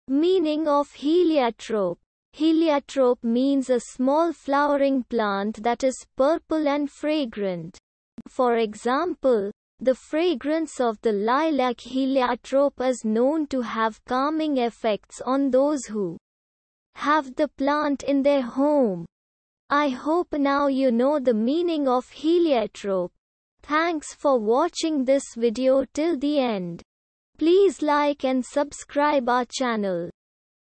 Meaning of heliotrope. Heliotrope means a small flowering plant that is purple and fragrant. For example, the fragrance of the lilac heliotrope is known to have calming effects on those who have the plant in their home. I hope now you know the meaning of heliotrope. Thanks for watching this video till the end. Please like and subscribe our channel.